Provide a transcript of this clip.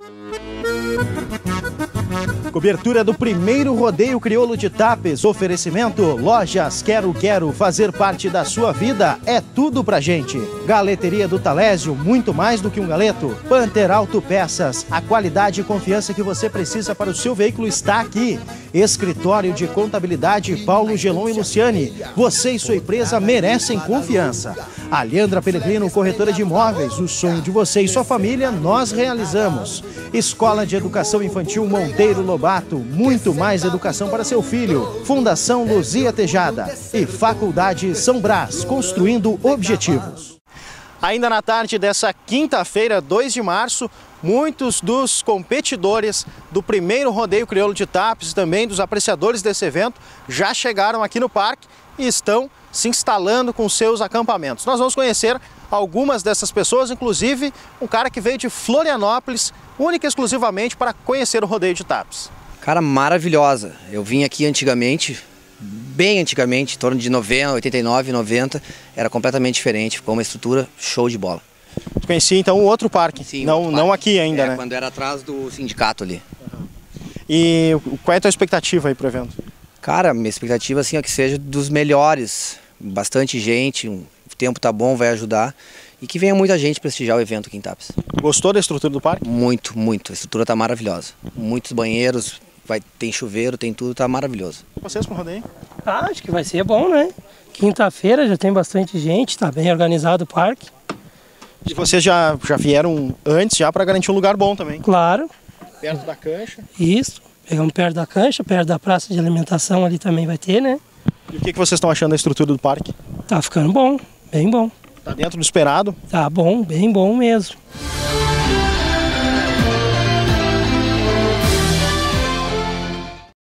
Cobertura do primeiro rodeio crioulo de Tapes. Oferecimento Lojas Quero fazer parte da sua vida é tudo pra gente. Galeteria do Talésio, muito mais do que um galeto. Panther Autopeças, a qualidade e confiança que você precisa para o seu veículo está aqui. Escritório de Contabilidade Paulo Gelon e Luciane. Você e sua empresa merecem confiança. Aliandra Pellegrino, corretora de imóveis. O sonho de você e sua família nós realizamos. Escola de Educação Infantil Monteiro Lobato, muito mais educação para seu filho. Fundação Luzia Tejada e Faculdade São Brás, construindo objetivos. Ainda na tarde dessa quinta-feira, 2 de março, muitos dos competidores do primeiro rodeio crioulo de Tapes e também dos apreciadores desse evento já chegaram aqui no parque e estão se instalando com seus acampamentos. Nós vamos conhecer algumas dessas pessoas, inclusive um cara que veio de Florianópolis, única e exclusivamente para conhecer o rodeio de Tapes. Cara, maravilhosa. Eu vim aqui antigamente, bem antigamente, em torno de 90, 89, 90, era completamente diferente, ficou uma estrutura show de bola. Tu conhecia então um outro parque? Sim, não aqui ainda, né? Quando era atrás do sindicato ali. E qual é a tua expectativa aí pro evento? Cara, minha expectativa assim é que seja dos melhores, bastante gente, o tempo tá bom, vai ajudar e que venha muita gente prestigiar o evento aqui em Tapes. Gostou da estrutura do parque? Muito, muito. A estrutura tá maravilhosa. Muitos banheiros, tem chuveiro, tem tudo, tá maravilhoso. Vocês pro rodeio? Acho que vai ser bom, né? Quinta-feira já tem bastante gente, tá bem organizado o parque. E vocês já vieram antes já para garantir um lugar bom também? Claro. Perto da cancha? Isso. Pegamos perto da cancha, perto da praça de alimentação ali também vai ter, né? E o que vocês estão achando da estrutura do parque? Tá ficando bom, bem bom. Tá dentro do esperado? Tá bom, bem bom mesmo.